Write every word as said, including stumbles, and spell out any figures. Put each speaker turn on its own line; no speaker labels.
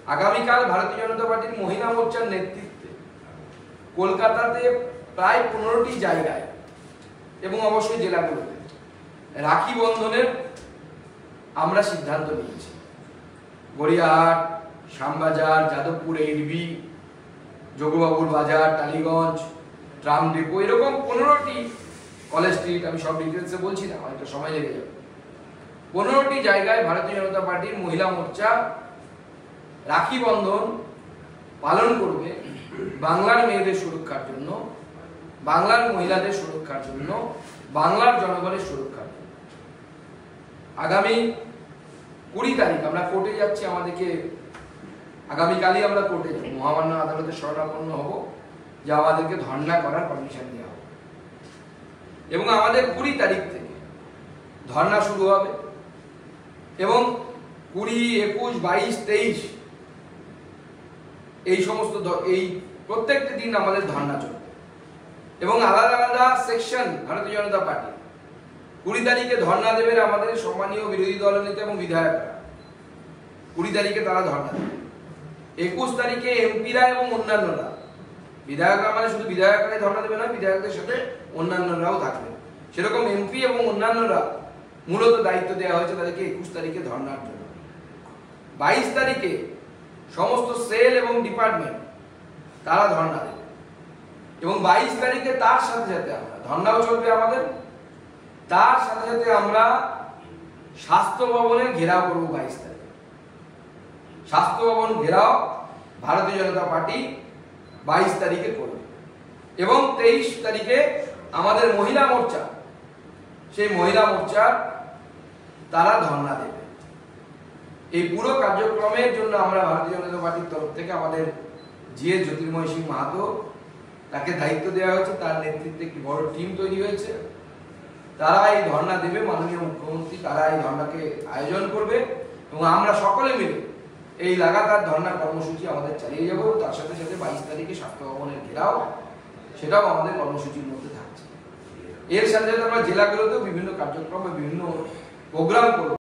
আগামীকাল ভারতীয় জনতা পার্টির মহিলা মোর্চার নেতৃত্বে কলকাতাতে প্রায় পনেরোটি জায়গায় এবং অবশ্যই জেলাগুলোতে রাখি বন্ধনের আমরা সিদ্ধান্ত নিয়েছি। গড়িয়াহাট, শ্যামবাজার, যাদবপুর এইডবি, যোগবাবুর বাজার, টালিগঞ্জ, ট্রাম ডিপো, এরকম পনেরোটি, কলেজ স্ট্রিট, আমি সব ডিটেলসে বলছি না, হয়তো সময় লেগে যাবে। পনেরোটি জায়গায় ভারতীয় জনতা পার্টির মহিলা মোর্চা রাখি বন্ধন পালন করবে বাংলার মেয়েদের সুরক্ষার জন্য, বাংলার মহিলাদের সুরক্ষার জন্য, বাংলার জনগণের সুরক্ষার জন্য। আগামী কুড়ি তারিখ আমরা কোর্টে যাচ্ছি, আমাদেরকে আগামীকালই আমরা কোর্টে যাব, মহামান্য আদালতে শরণাপন্ন হব যে আমাদেরকে ধর্ণা করার পারমিশন দেওয়া হবে এবং আমাদের কুড়ি তারিখ থেকে ধর্ণা শুরু হবে এবং কুড়ি, একুশ, বাইশ, তেইশ এই সমস্ত এই প্রত্যেকটি দিন আমাদের ধর্ণা চলবে এবং আলাদা আলাদা সেকশন ভারতীয় জনতা পার্টি কুড়ি তারিখে ধর্ণা দেবেন আমাদের সম্মানীয় বিরোধী দলনেতা এবং বিধায়করা। কুড়ি তারিখে তারা ধর্ণা দেবে। একুশ তারিখে এমপিরা এবং অন্যান্যরা, বিধায়করা মানে শুধু বিধায়করাই ধর্ণা দেবে না, বিধায়কদের সাথে অন্যান্যরাও থাকবে। সেরকম এমপি এবং অন্যান্যরা মূলত দায়িত্ব দেওয়া হয়েছে তাদেরকে একুশ তারিখে ধর্ণার জন্য। বাইশ তারিখে সমস্ত সেল এবং ডিপার্টমেন্ট তারা ধর্ণা দেবে এবং বাইশ তারিখে তার সাথে সাথে আমরা ধর্ণাও চলবে আমাদের, তার সাথে সাথে আমরা স্বাস্থ্য ভবনে ঘেরাও করবো। বাইশ তারিখে স্বাস্থ্য ভবন ঘেরাও ভারতীয় জনতা পার্টি বাইশ তারিখে করবে এবং তেইশ তারিখে আমাদের মহিলা মোর্চা, সেই মহিলা মোর্চার তারা ধর্ণা দেবে। এই পুরো কার্যক্রমের জন্য আমরা ভারতীয় জনতা পার্টির তরফ থেকে আমাদের জিএ জ্যোতির্ময় সিং মাহাতো, তাকে দায়িত্ব দেওয়া হয়েছে, তার নেতৃত্বে একটি বড় টিম তৈরি হয়েছে। তারা এই ধর্ণা দেবে, মাননীয় মুখ্যমন্ত্রী তারা এই ধর্ণাকে আয়োজন করবে এবং আমরা সকলে মিলে এই লাগাতার ধর্ণা কর্মসূচি আমাদের চালিয়ে যাবো। তার সাথে সাথে বাইশ তারিখে স্বাস্থ্য ভবনের ঘেরাও, সেটাও আমাদের কর্মসূচির মধ্যে থাকছে। এর সাথে সাথে আমরা জেলাগুলোতেও বিভিন্ন কার্যক্রম, বিভিন্ন প্রোগ্রাম করব।